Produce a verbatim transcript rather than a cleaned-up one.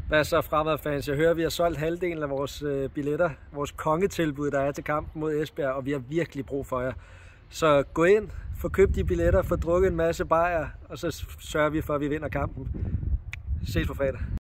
Hvad så, Fremad-fans? Jeg hører, at vi har solgt halvdelen af vores øh, billetter, vores kongetilbud, der er til kampen mod Esbjerg, og vi har virkelig brug for jer. Så gå ind, få købt de billetter, få drukket en masse bajer, og så sørger vi for, at vi vinder kampen. Ses på fredag.